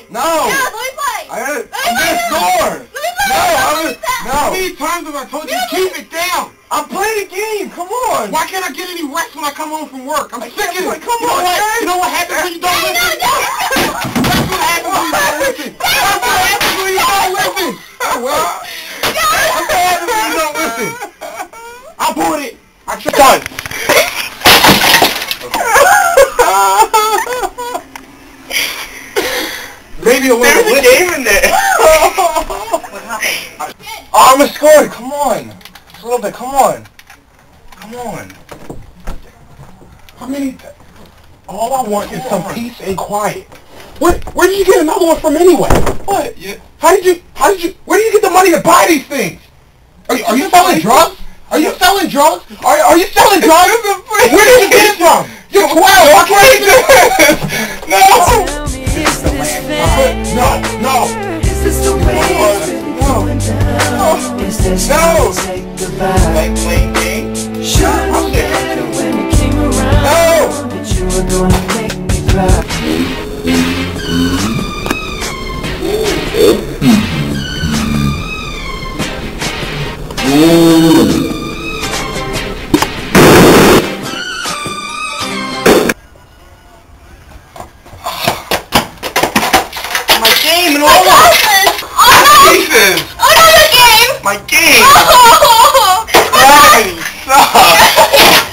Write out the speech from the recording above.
No. Yeah, let me play. I'm gonna score. Let me play. No, no. How many times have I told you keep it down? I'm playing a game. Come on. Why can't I get any rest when I come home from work? I'm sick of it. Come on, You know what happens when you don't listen? That's what happens when you don't listen. That's what happens when you don't listen. Oh, well. That's what happens when you don't listen. I'll put it. I tried. Done. Maybe a little There's a game in there. What happened? Oh, I'm gonna score. Come on. Just a little bit. Come on. Come on. How many? All I want is some peace and quiet. Where did you get another one from anyway? What? How did you, where do you get the money to buy these things? Are you selling drugs? Are you selling drugs? Are you selling drugs? Where did you get it from? You're 12. I can't do this. No. No. Is this the way it's really going down? Is this how to take the vibe? Like playing games? Sure, no matter when you came around, that you were gonna make me cry. My game and My all that. glasses! Oh no! Jesus! Oh no, your game! My game! Oh! Daddy, stop!